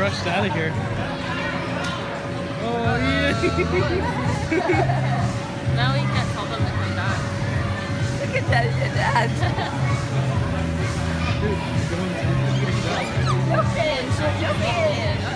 rushed out of here. Oh, yeah. Now we can't tell them to come back. Look at that, your dad. Dude, Jump in, jump in.